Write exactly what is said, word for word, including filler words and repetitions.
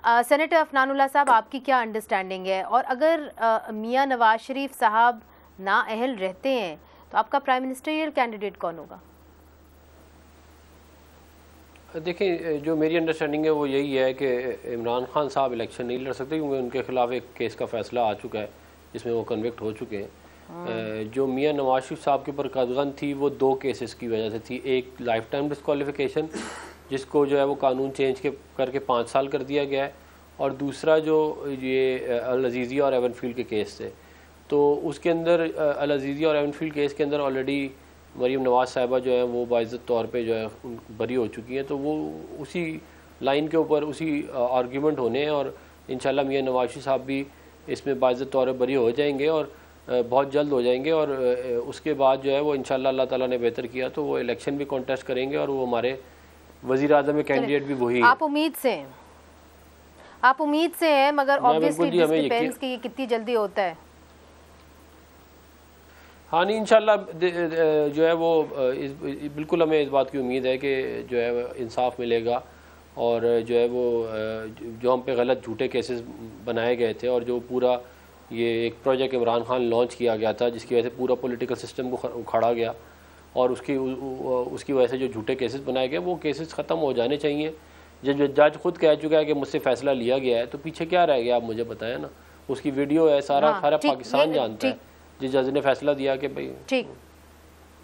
Senator Afnanullah साहब, आपकी क्या अंडरस्टैंडिंग है, और अगर मियां नवाज शरीफ साहब नाअहल रहते हैं तो आपका प्राइम मिनिस्टरियल कैंडिडेट कौन होगा? देखिए, जो मेरी अंडरस्टैंडिंग है वो यही है कि इमरान खान साहब इलेक्शन नहीं लड़ सकते क्योंकि उनके खिलाफ एक केस का फैसला आ चुका है जिसमें वो कन्विक्ट हो चुके हैं। जो मियां नवाज शरीफ साहब के ऊपर कदगन थी वो दो केसेस की वजह से थी। एक लाइफ टाइम डिस्क्वालिफिकेशन जिसको जो है वो कानून चेंज के करके पाँच साल कर दिया गया है, और दूसरा जो ये अल अज़ीज़िया और एवनफील्ड के केस थे, तो उसके अंदर अल अज़ीज़िया और एवनफील्ड केस के अंदर ऑलरेडी मरीम नवाज़ साहिबा जो है वो बाइज़्ज़त तौर पे जो है बरी हो चुकी हैं, तो वो उसी लाइन के ऊपर उसी आर्ग्यूमेंट होने हैं, और इंशाल्लाह मियां नवाज शरीफ साहब भी इसमें बाइज़्ज़त तौर पे बरी हो जाएंगे और बहुत जल्द हो जाएंगे, और उसके बाद जो है वो इंशाल्लाह अल्लाह ताला ने बेहतर किया तो वो इलेक्शन भी कॉन्टेस्ट करेंगे और वो हमारे वज़ीर आज़म में कैंडिडेट भी वही है। आप उम्मीद से हैं, आप उम्मीद से हैं, मगर ऑब्वियसली दिस डिपेंड्स कि ये कितनी जल्दी होता है। हाँ नहीं, इंशाल्लाह जो है वो इस, बिल्कुल हमें इस बात की उम्मीद है कि जो है इंसाफ मिलेगा, और जो है वो जो हम पे गलत झूठे केसेस बनाए गए थे और जो पूरा ये एक प्रोजेक्ट इमरान खान लॉन्च किया गया था जिसकी वजह से पूरा पॉलिटिकल सिस्टम को उखाड़ा गया, और उसकी उसकी वजह से जो झूठे केसेस बनाए गए वो केसेस ख़त्म हो जाने चाहिए। जज जज खुद कह चुका है कि मुझसे फ़ैसला लिया गया है, तो पीछे क्या रह गया आप मुझे बताएं ना। उसकी वीडियो है, सारा हाँ, सारा पाकिस्तान जानता है जिस जज ने फैसला दिया कि भाई। ठीक।